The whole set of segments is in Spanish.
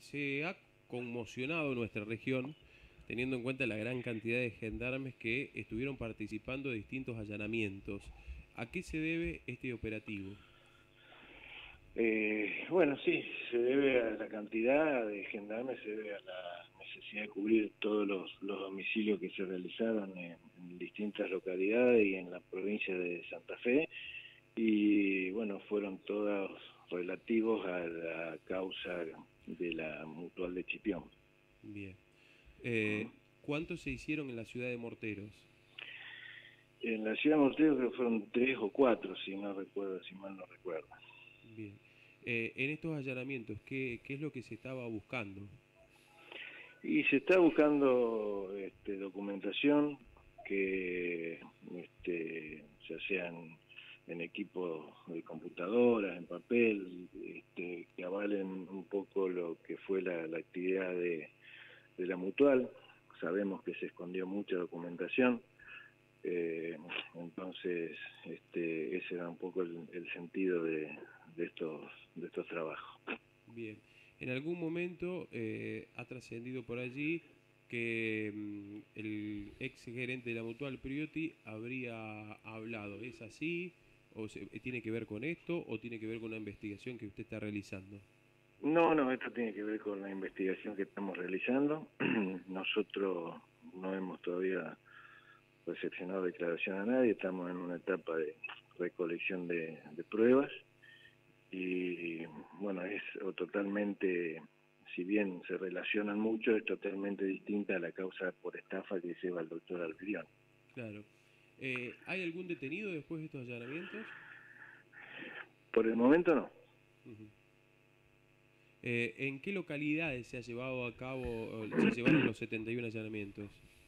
se ha conmocionado nuestra región teniendo en cuenta la gran cantidad de gendarmes que estuvieron participando de distintos allanamientos. ¿A qué se debe este operativo? Bueno, sí, se debe a la cantidad de gendarmes, se debe a la necesidad de cubrir todos los domicilios que se realizaron en distintas localidades y en la provincia de Santa Fe, y bueno, fueron todos relativos a la causa de la Mutual de Chipión. Bien. ¿Mm? ¿Cuántos se hicieron en la ciudad de Morteros? En la ciudad de Mortero creo que fueron 3 o 4, si no recuerdo, si mal no recuerdo. Bien. En estos allanamientos, ¿qué es lo que se estaba buscando? Y se está buscando documentación que ya sean en equipos de computadoras, en papel, que avalen un poco lo que fue la actividad de la Mutual. Sabemos que se escondió mucha documentación, entonces ese era un poco el sentido de estos trabajos. Bien. En algún momento ha trascendido por allí que el ex gerente de la Mutual Priotti habría hablado. ¿Es así? ¿O tiene que ver con esto? ¿O tiene que ver con una investigación que usted está realizando? No, no, esto tiene que ver con la investigación que estamos realizando. Nosotros no hemos todavía recepcionado declaración a nadie, estamos en una etapa de recolección de pruebas y bueno, es totalmente, si bien se relacionan mucho, es totalmente distinta a la causa por estafa que lleva el doctor Alfirión. Claro. ¿Hay algún detenido después de estos allanamientos? Por el momento no. Ujú. ¿En qué localidades se ha llevado a cabo, o se llevaron los 71 allanamientos?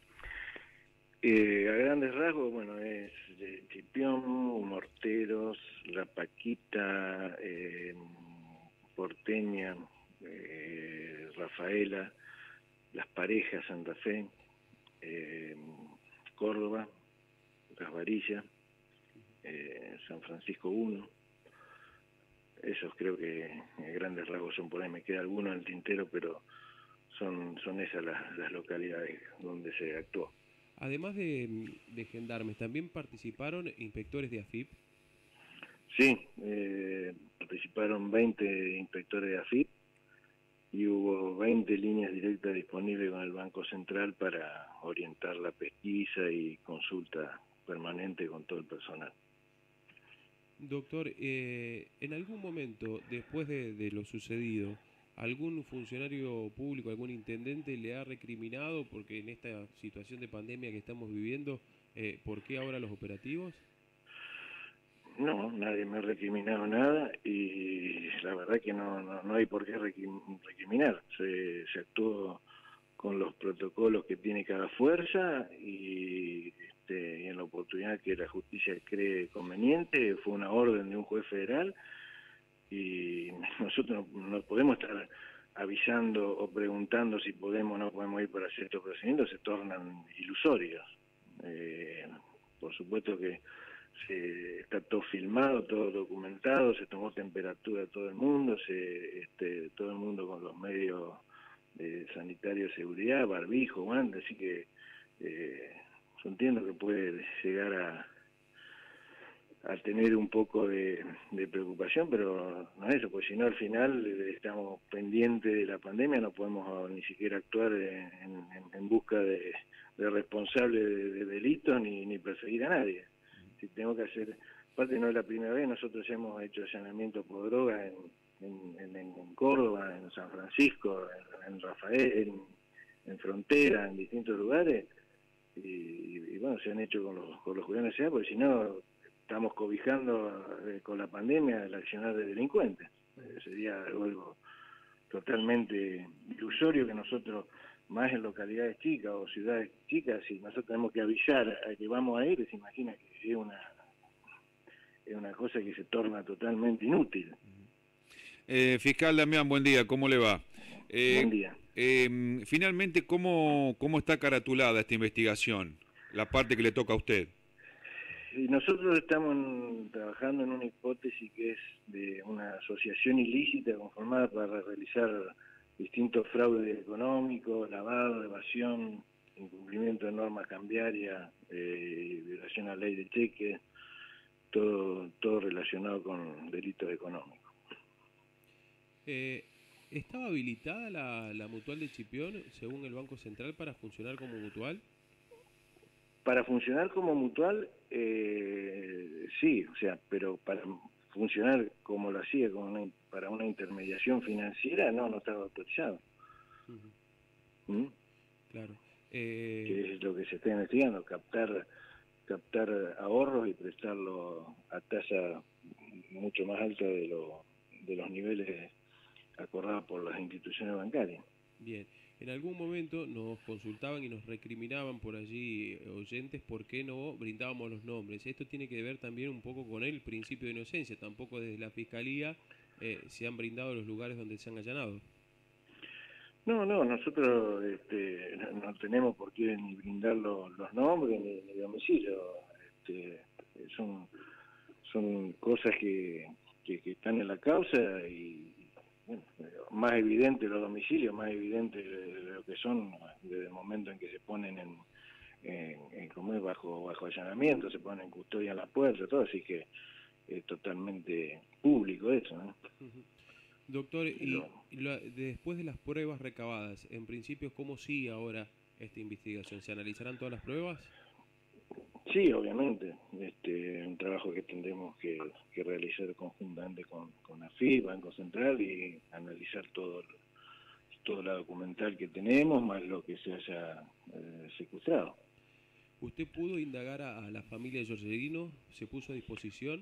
A grandes rasgos, bueno, es Chipión, Morteros, La Paquita, Porteña, Rafaela, Las Parejas, Santa Fe, eh, Córdoba, Las Varillas, San Francisco 1. Esos creo que a grandes rasgos son por ahí. Me queda alguno en el tintero, pero son esas las localidades donde se actuó. Además de gendarmes, ¿también participaron inspectores de AFIP? Sí, participaron 20 inspectores de AFIP y hubo 20 líneas directas disponibles con el Banco Central para orientar la pesquisa y consulta permanente con todo el personal. Doctor, en algún momento, después de lo sucedido, ¿algún funcionario público, algún intendente le ha recriminado, porque en esta situación de pandemia que estamos viviendo, por qué ahora los operativos? No, nadie me ha recriminado nada y la verdad que no hay por qué recriminar. Se actuó con los protocolos que tiene cada fuerza y en la oportunidad que la justicia cree conveniente, fue una orden de un juez federal y nosotros no podemos estar avisando o preguntando si podemos o no podemos ir para ciertos procedimientos, se tornan ilusorios. Eh, por supuesto que está todo filmado, todo documentado, se tomó temperatura a todo el mundo, todo el mundo con los medios sanitarios de seguridad, barbijo, guantes, así que yo entiendo que puede llegar a tener un poco de preocupación, pero no es eso, pues si no al final estamos pendientes de la pandemia, no podemos ni siquiera actuar en busca de responsables de delitos ni perseguir a nadie. Si tengo que hacer, aparte no es la primera vez, nosotros hemos hecho allanamientos por droga en Córdoba, en San Francisco, en Rafael, en Frontera, en distintos lugares, y bueno, se han hecho con los gobiernos de ciudad, porque si no estamos cobijando con la pandemia el accionar de delincuentes. Sería algo totalmente ilusorio que nosotros, más en localidades chicas o ciudades chicas, si nosotros tenemos que avisar a que vamos a ir, se imagina que es una cosa que se torna totalmente inútil. Fiscal Damián, buen día, ¿cómo le va? Buen día. Finalmente, ¿cómo está caratulada esta investigación? La parte que le toca a usted. Y nosotros estamos trabajando en una hipótesis que es de una asociación ilícita conformada para realizar distintos fraudes económicos, lavado, evasión, incumplimiento de normas cambiarias, violación a la ley de cheque, todo relacionado con delitos económicos. ¿Estaba habilitada la mutual de Chipión, según el Banco Central, para funcionar como mutual? Para funcionar como mutual, sí, o sea, pero para funcionar como lo hacía para una intermediación financiera, no estaba autorizado. ¿Mm? Claro. Que es lo que se está investigando, captar ahorros y prestarlo a tasa mucho más alta de los niveles acordados por las instituciones bancarias. Bien. En algún momento nos consultaban y nos recriminaban por allí oyentes por qué no brindábamos los nombres. Esto tiene que ver también un poco con el principio de inocencia. Tampoco desde la Fiscalía se han brindado los lugares donde se han allanado. No, nosotros no tenemos por qué ni brindar los nombres ni domicilio. Son cosas que están en la causa y bueno, más evidente los domicilios, más evidente lo que son desde el momento en que se ponen como es bajo allanamiento, se ponen en custodia en la puerta, todo, así que es totalmente público eso, ¿no? Doctor, después de las pruebas recabadas, en principio, ¿cómo sigue ahora esta investigación? ¿Se analizarán todas las pruebas? Sí, obviamente. Un trabajo que tendremos que realizar conjuntamente con AFIP, Banco Central, y analizar toda la documental que tenemos, más lo que se haya secuestrado. ¿Usted pudo indagar a la familia de Giorgelino? ¿Se puso a disposición?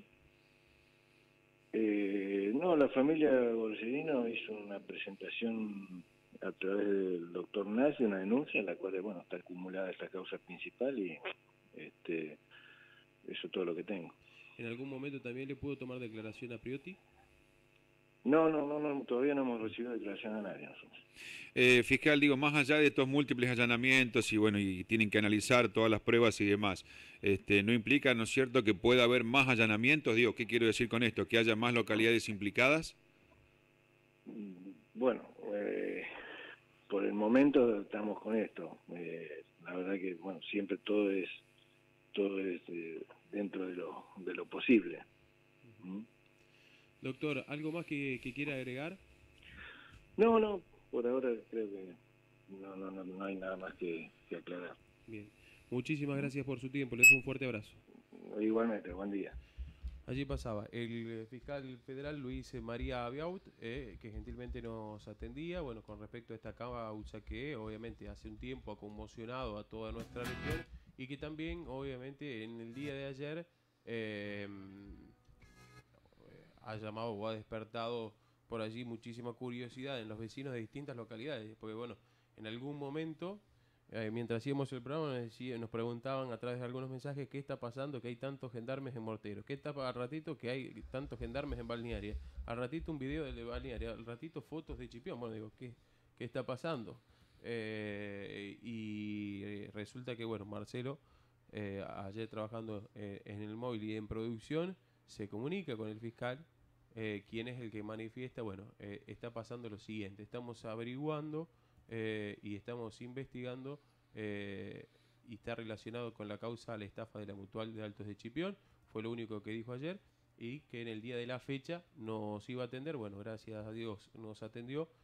No, la familia Borsellino hizo una presentación a través del doctor Nazi, una denuncia en la cual, bueno, está acumulada esta causa principal y eso es todo lo que tengo. ¿En algún momento también le pudo tomar declaración a Priotti? No, todavía no hemos recibido declaración a nadie nosotros. Fiscal, digo, más allá de estos múltiples allanamientos y bueno, y tienen que analizar todas las pruebas y demás, ¿no implica, no es cierto, que pueda haber más allanamientos? Digo, ¿qué quiero decir con esto? ¿Que haya más localidades implicadas? Bueno, por el momento estamos con esto. La verdad que, bueno, siempre todo es dentro de lo posible. ¿Mm? Doctor, ¿algo más que quiera agregar? No, por ahora creo que no hay nada más que aclarar. Bien, muchísimas gracias por su tiempo, les dejo un fuerte abrazo. Igualmente, buen día. Allí pasaba el fiscal federal Luis María Abiaud, que gentilmente nos atendía, bueno, con respecto a esta causa que obviamente hace un tiempo ha conmocionado a toda nuestra región y que también obviamente en el día de ayer ha llamado o ha despertado por allí muchísima curiosidad en los vecinos de distintas localidades, porque bueno, en algún momento, mientras hacíamos el programa, nos preguntaban a través de algunos mensajes qué está pasando, que hay tantos gendarmes en Morteros, qué está al ratito que hay tantos gendarmes en Balnearia, al ratito un video de Balnearia, al ratito fotos de Chipión, bueno, digo, ¿qué está pasando? Resulta que, bueno, Marcelo, ayer trabajando en el móvil y en producción, se comunica con el fiscal, quien es el que manifiesta, bueno, está pasando lo siguiente, estamos averiguando y estamos investigando y está relacionado con la causa a la estafa de la Mutual de Altos de Chipión, fue lo único que dijo ayer, y que en el día de la fecha nos iba a atender, bueno, gracias a Dios nos atendió,